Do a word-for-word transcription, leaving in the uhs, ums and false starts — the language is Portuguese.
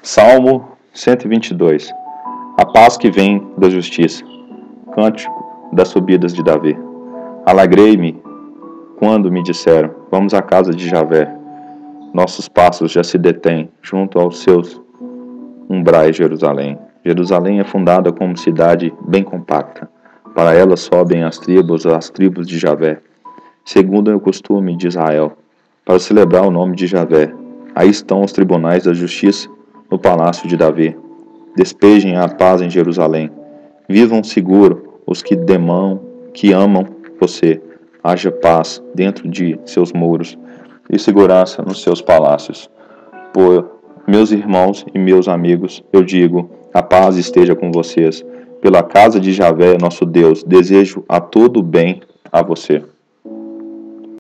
Salmo cento e vinte e dois. A paz que vem da justiça. Cântico das subidas de Davi. Alegrei-me quando me disseram: vamos à casa de Javé. Nossos passos já se detêm junto aos seus umbrais, Jerusalém. Jerusalém é fundada como cidade bem compacta. Para ela sobem as tribos, as tribos de Javé, segundo o costume de Israel, para celebrar o nome de Javé. Aí estão os tribunais da justiça no palácio de Davi. Despejem a paz em Jerusalém. Vivam seguro os que demão, que amam você. Haja paz dentro de seus muros e segurança nos seus palácios. Por meus irmãos e meus amigos, eu digo: a paz esteja com vocês. Pela casa de Javé, nosso Deus, desejo a todo bem a você.